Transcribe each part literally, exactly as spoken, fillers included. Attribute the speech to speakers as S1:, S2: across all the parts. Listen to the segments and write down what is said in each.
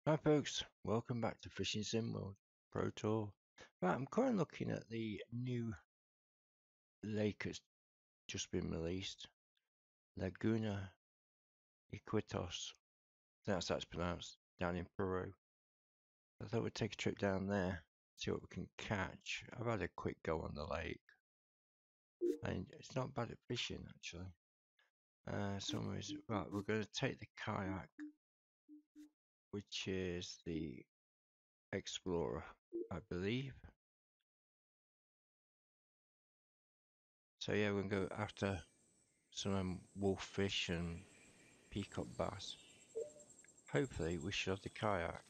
S1: Hi folks, welcome back to Fishing Sim World Pro Tour. Right, I'm currently looking at the new lake that's just been released, Laguna Iquitos. That's how it's pronounced, down in Peru. I thought we'd take a trip down there, see what we can catch. I've had a quick go on the lake, and it's not bad at fishing actually. Uh, summaries. Right, we're going to take the kayak, which is the Explorer, I believe. So yeah, we're going to go after some um, wolffish and peacock bass. Hopefully we should have the kayak.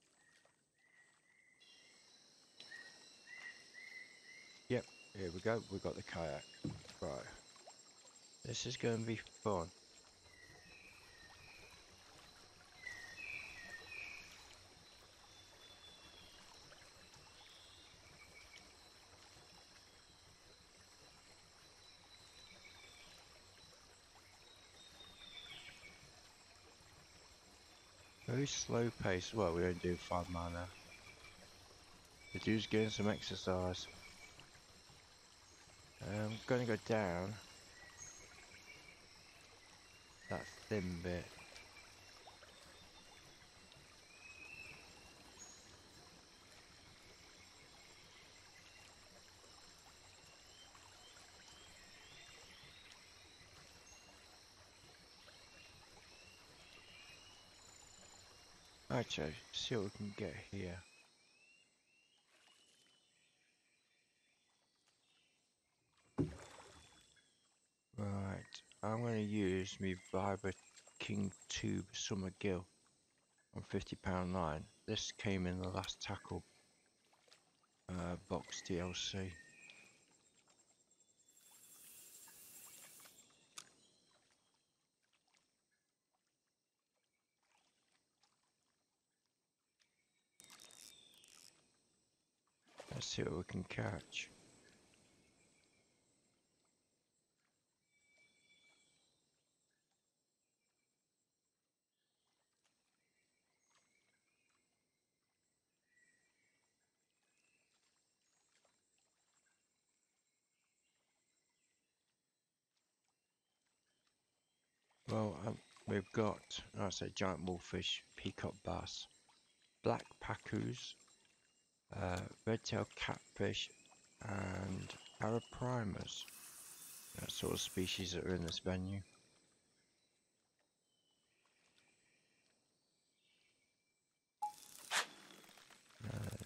S1: Yep, here we go, we got the kayak. Right, this is going to be fun. Very slow pace. Well, we only do five mile an hour. The dude's getting some exercise. I'm going to go down that thin bit. Actually, see what we can get here. Right, I'm going to use my Viber King Tube Summer Gill on fifty pound line. This came in the last tackle uh, box D L C. Let's see what we can catch. Well, um, we've got, I say, giant wolffish, peacock bass, black pacus, uh, red-tailed catfish, and araprimers. That sort of species that are in this venue. Uh,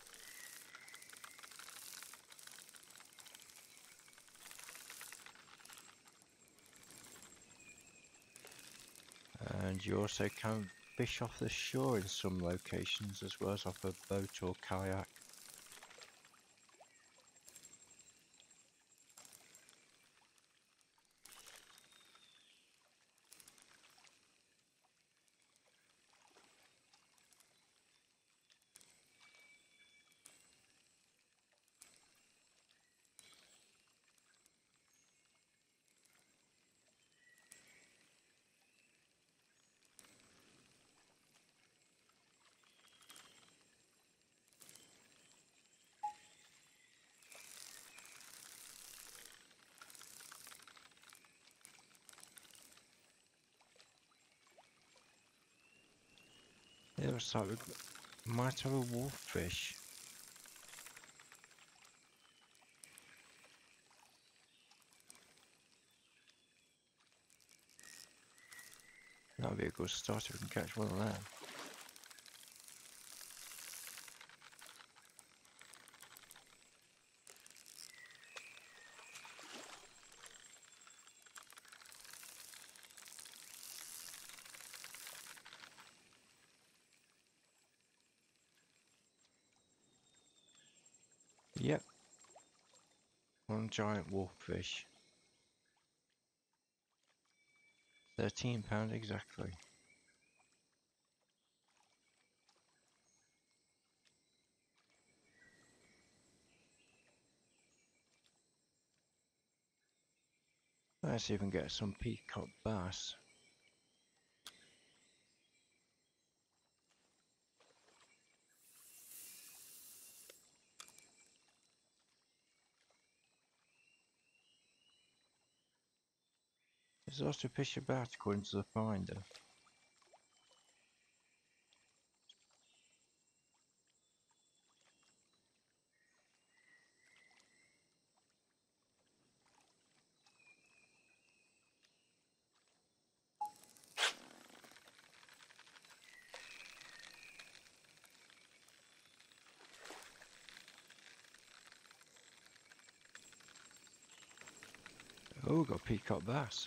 S1: and you also can fish off the shore in some locations as well as off a boat or kayak. It looks like we might have a wolffish. That would be a good start if we can catch one of them. Yep, one giant wolffish. thirteen pound exactly. Let's see if we can get some peacock bass. There's lots of fish about according to the finder. Oh, we've got peacock bass.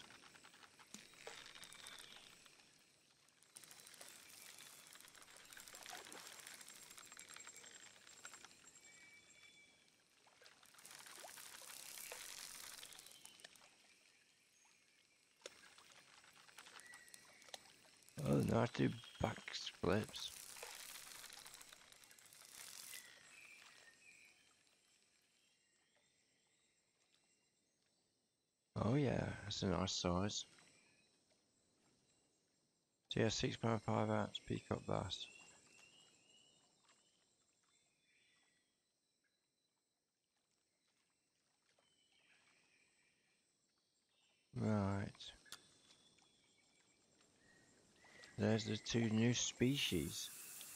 S1: Oh, no, I do back flips. Oh yeah, that's a nice size. So yeah, six point five ounce peacock bass. Right. There's the two new species.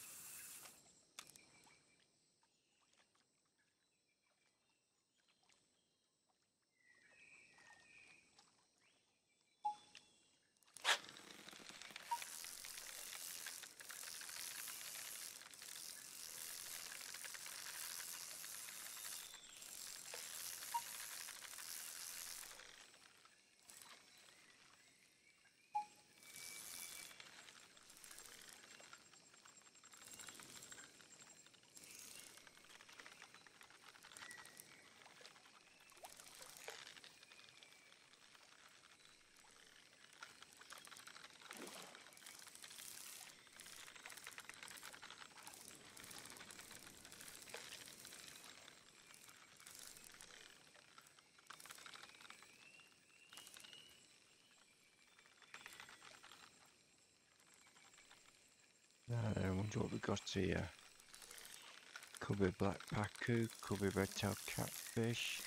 S1: Now I wonder what we got here. Could be black pacu, could be red-tailed catfish.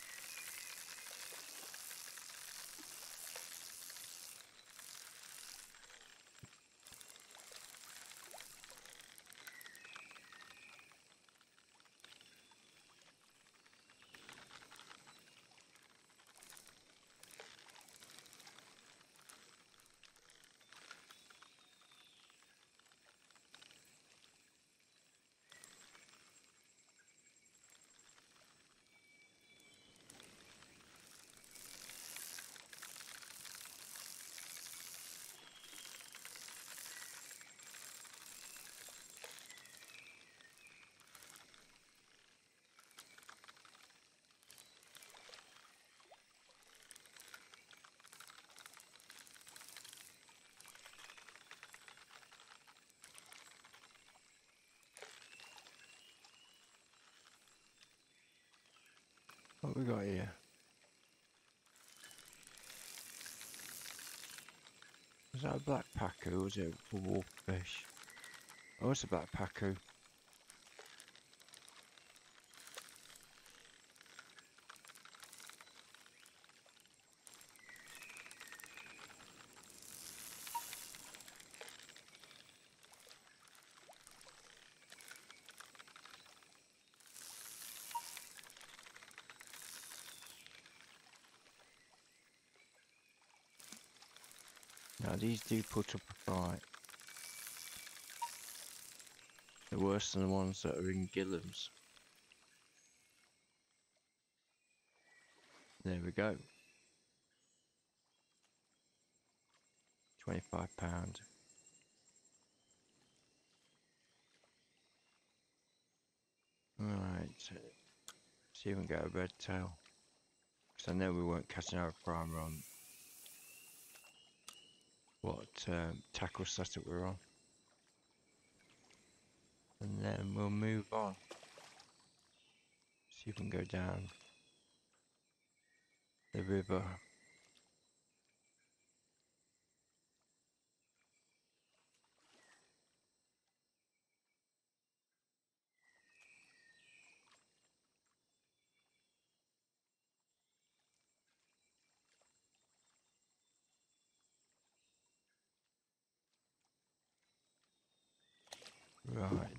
S1: What we got here? Was that a black pacu or was it a wolffish? Oh, it's a black pacu. Now these do put up a fight. They're worse than the ones that are in Gillam's. There we go. twenty-five pounds. Right, see if we can get a red tail. Because I know we weren't catching our primer on what um, tackle setup we're on. And then we'll move on. See if we can go down the river. Right.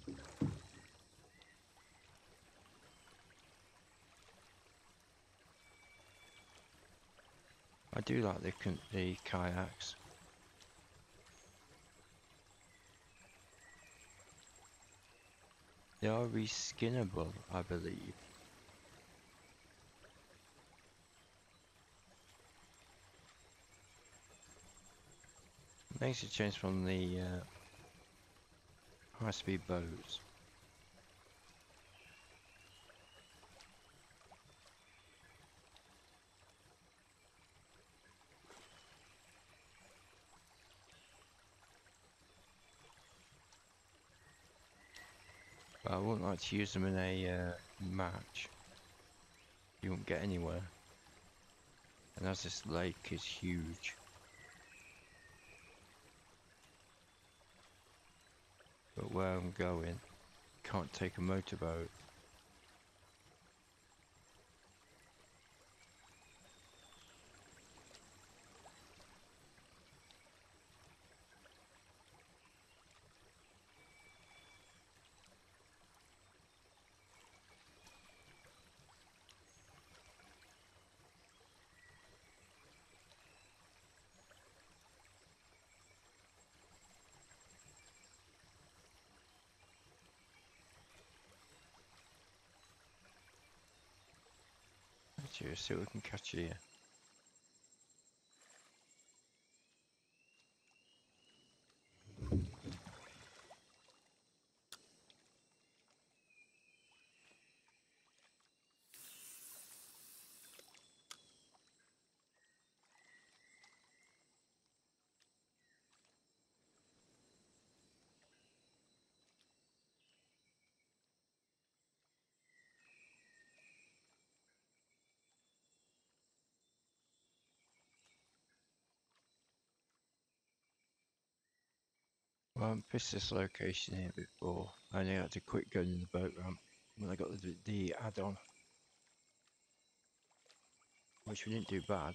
S1: I do like the the kayaks. They are reskinnable, I believe. Makes a change from the uh, high-speed boats. But I wouldn't like to use them in a uh, match. You won't get anywhere. And as this lake is huge. But where I'm going, can't take a motorboat. Let's see what we can catch here. Well, I've missed this location here before. I only had to quit going in the boat ramp when I got the, the add-on. Which we didn't do bad.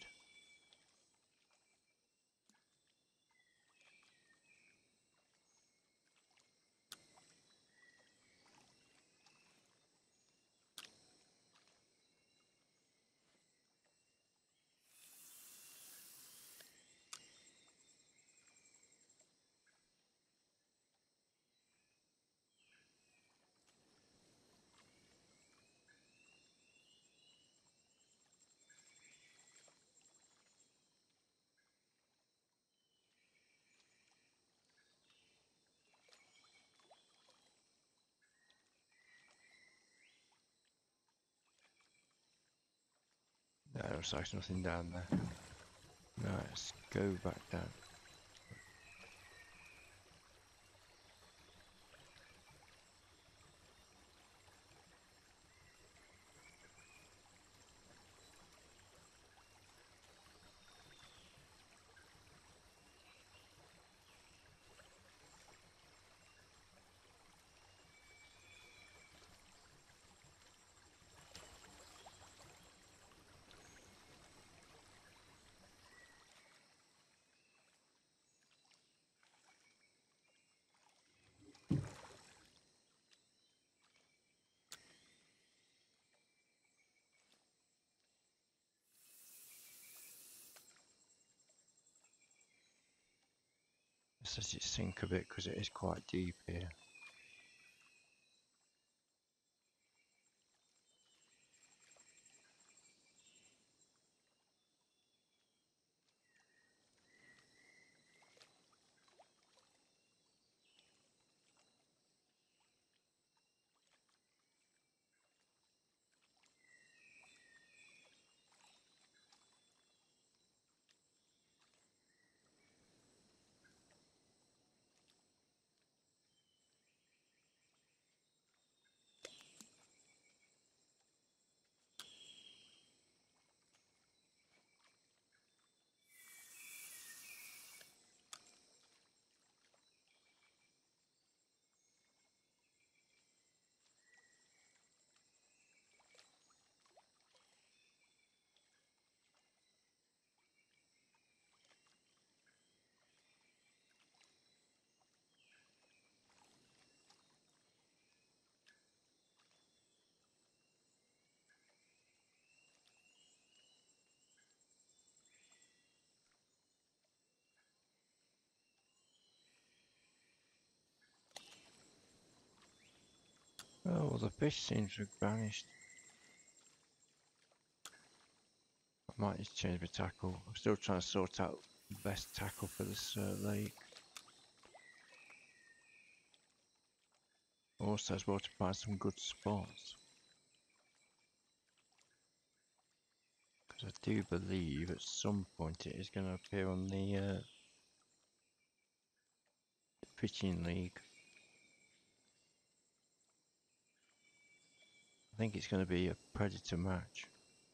S1: No, looks like nothing down there. No, let's go back down. Let's let it sink a bit because it is quite deep here. Oh, well, the fish seems to have vanished. I might need to change my tackle. I'm still trying to sort out the best tackle for this uh, lake. Also, as well to find some good spots. Because I do believe at some point it is going to appear on the uh, fishing league. I think it's going to be a predator match.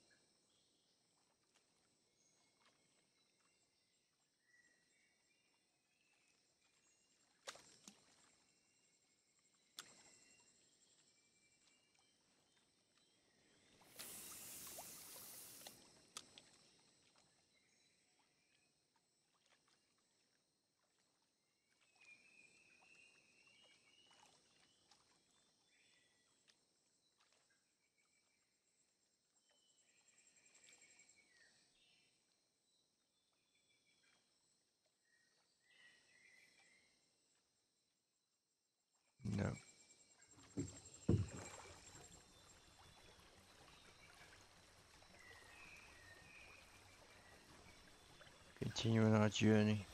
S1: No. Continuing our journey.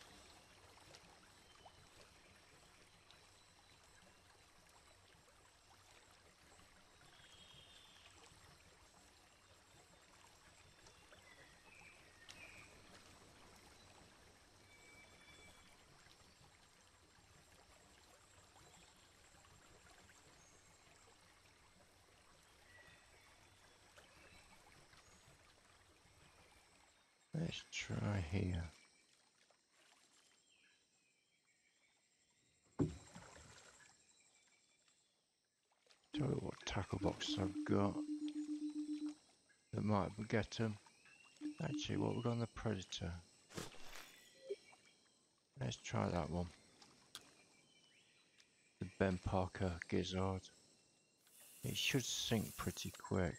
S1: Let's try here. Tell you what tackle boxes I've got that might get them. Actually, what we've got on the predator. Let's try that one. The Ben Parker Gizzard. It should sink pretty quick.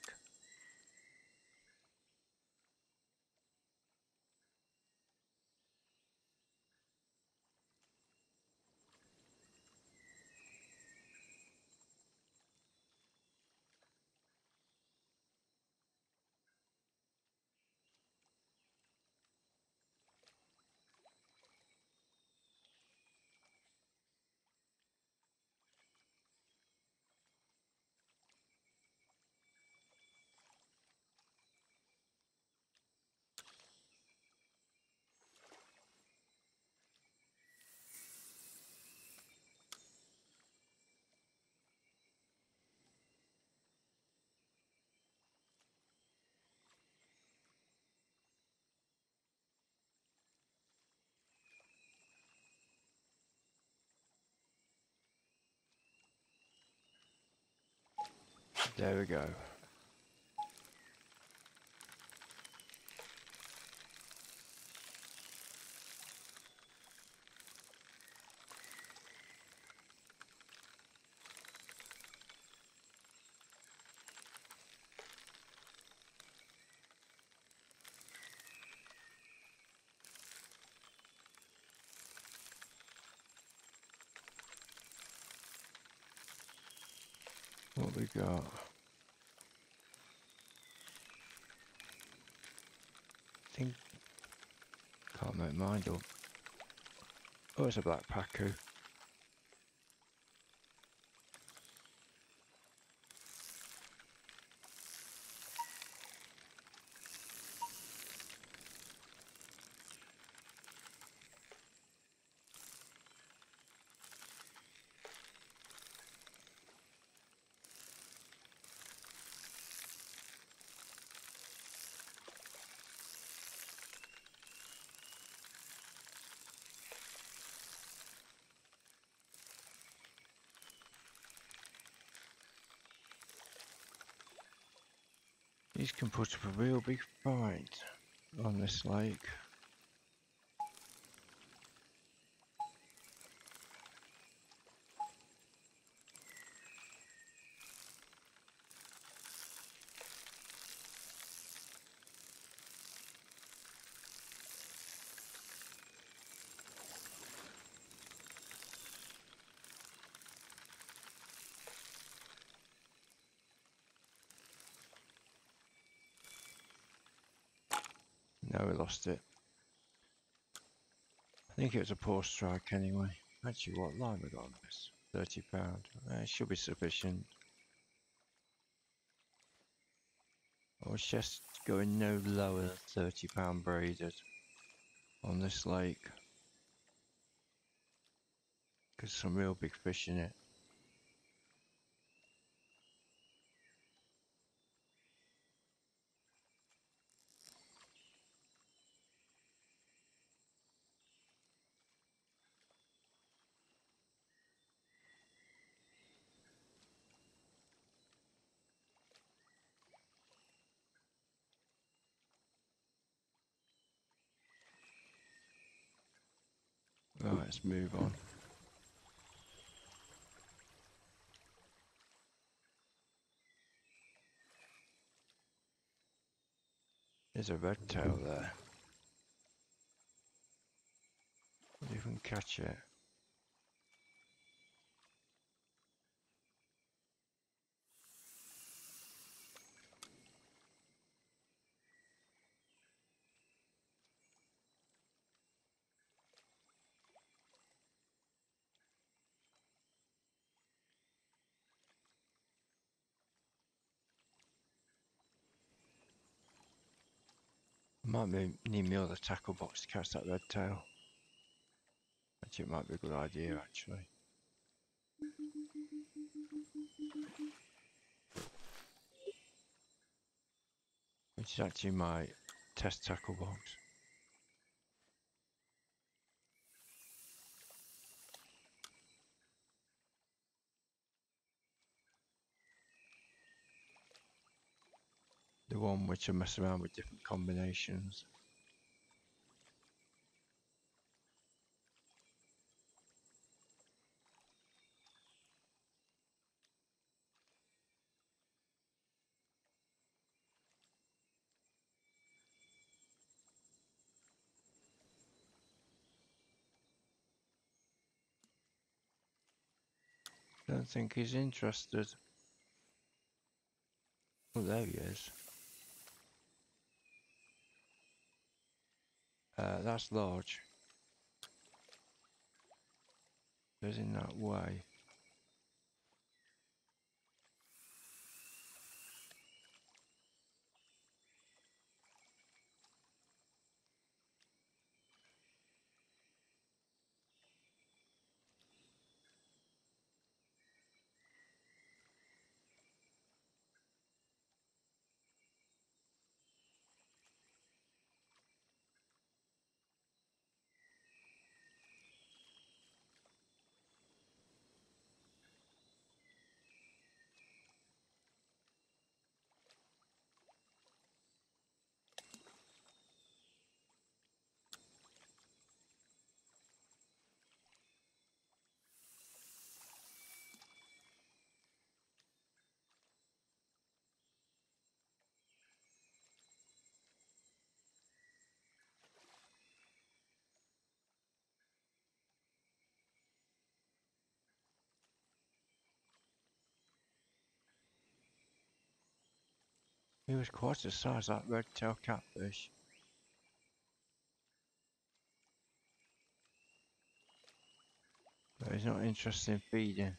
S1: There we go. What we got? I think can't make mind up. Oh, it's a black pacu. These can put up a real big fight on this lake. No, we lost it. I think it was a poor strike anyway. Actually, what line we got on this? thirty pound. Uh, it should be sufficient. I was just going no lower than thirty pound braided on this lake. Because some real big fish in it. Right, let's move on. There's a red tail there. Wonder if we can catch it. Might be, need me other tackle box to catch that red tail. Actually, it might be a good idea, actually. Which is actually my test tackle box. The one which I mess around with different combinations. Don't think he's interested. Oh, there he is. Uh, that's large. Goes in that way. He was quite the size, that red-tailed catfish. But he's not interested in feeding.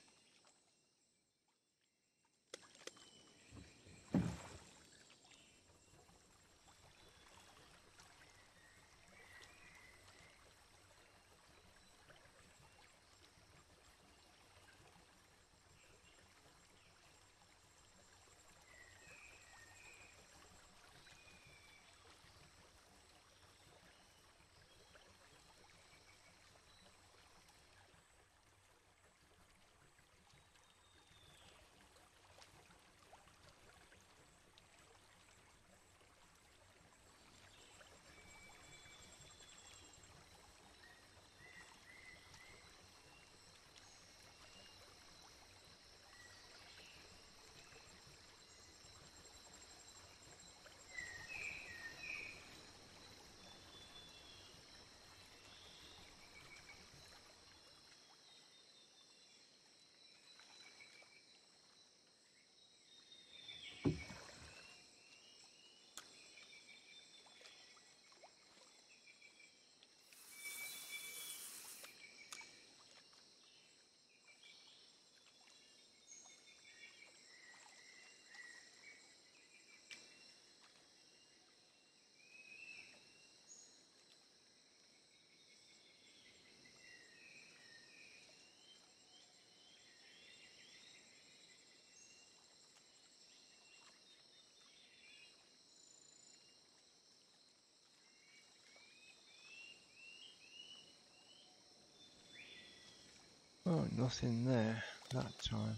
S1: Oh, nothing there that time.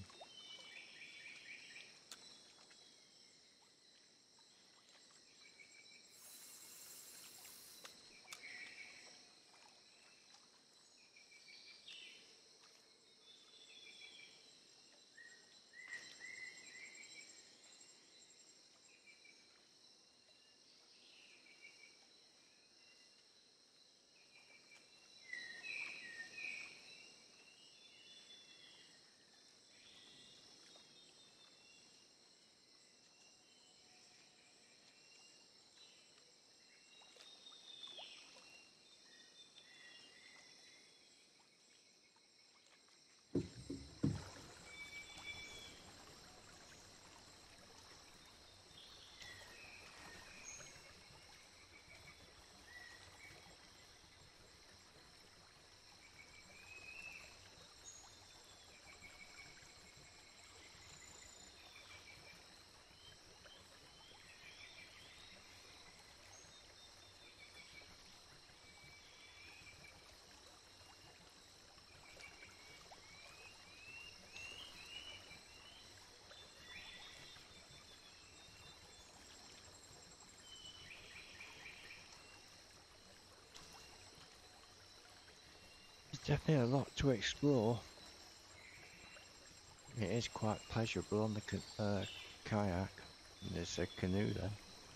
S1: There's definitely a lot to explore. It is quite pleasurable on the uh, kayak. And there's a canoe there.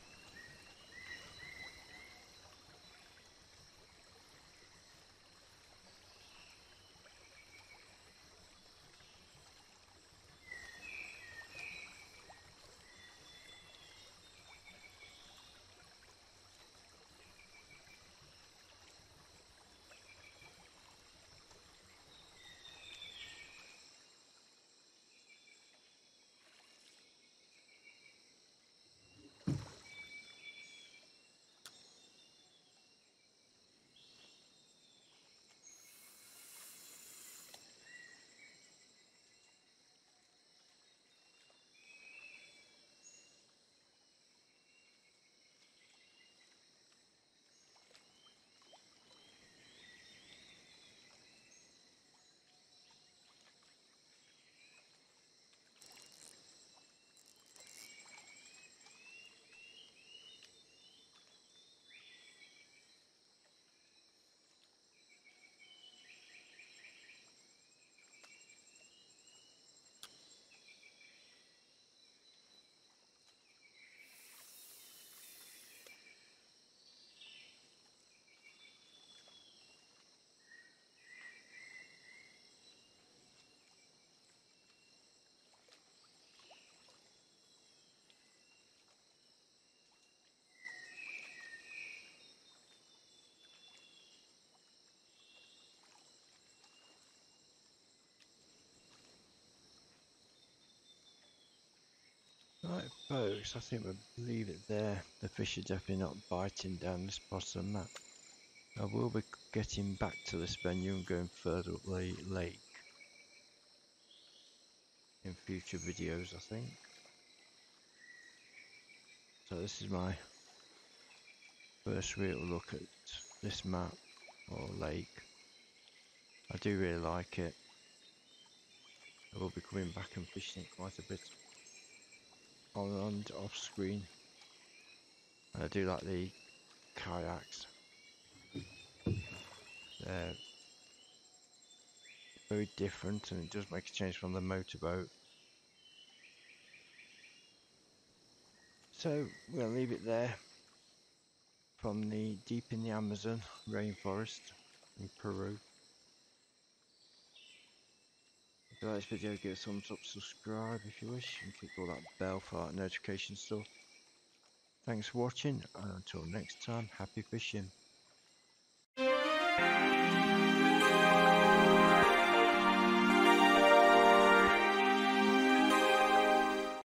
S1: Right, folks, I think we'll leave it there. The fish are definitely not biting down this bottom map. I will be getting back to this venue and going further up the lake in future videos, I think. So this is my first real look at this map or lake. I do really like it. I will be coming back and fishing it quite a bit on and off screen. And I do like the kayaks. They're very different and it does make a change from the motorboat. So we'll leave it there from the deep in the Amazon rainforest in Peru. If you like this video, give it a thumbs up, subscribe if you wish, and click all that bell for that notification stuff. Thanks for watching, and until next time, happy fishing.